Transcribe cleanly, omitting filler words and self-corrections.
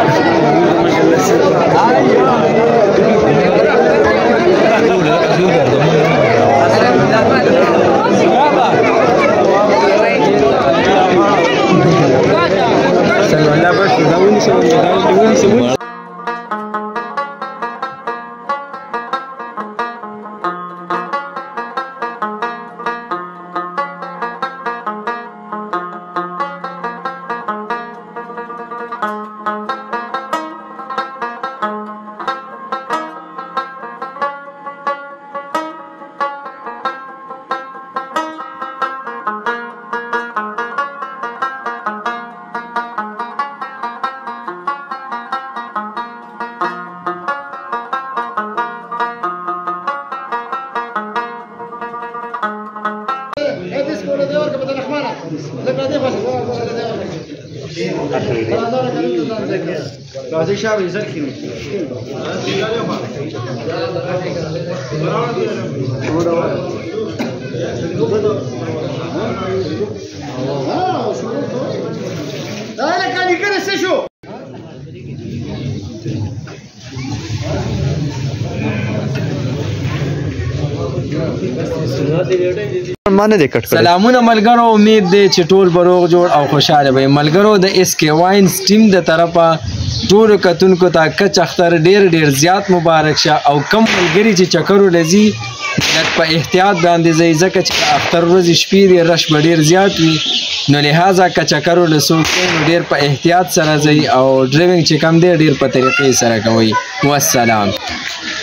سلامونه ملګرو، امید دی چې ټول به روغ جوړ او خوشاله وي. ملګرو د اس کے واینز ټیم د طرفه ټولو کتونکو ته کچ اختر ډیر زیات مبارک شه، او کم ملګري چې چکرو لځي لږ په احتیاط باندې ځئ، ځکه چې اختر ورځې شپې دی رش به ډیر زیات وي، نو لہذا که چکرو له څوک نو ډیر په احتیاط سره ځئ او ډرایوینګ چې کم دی ډیر په طریقې سره کوئ. والسلام.